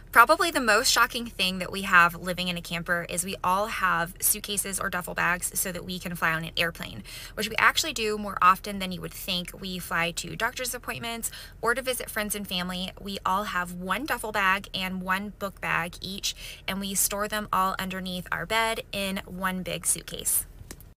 Probably the most shocking thing that we have living in a camper is we all have suitcases or duffel bags so that we can fly on an airplane, which we actually do more often than you would think. We fly to doctor's appointments or to visit friends and family. We all have one duffel bag and one book bag each, and we store them all underneath our bed in one big suitcase.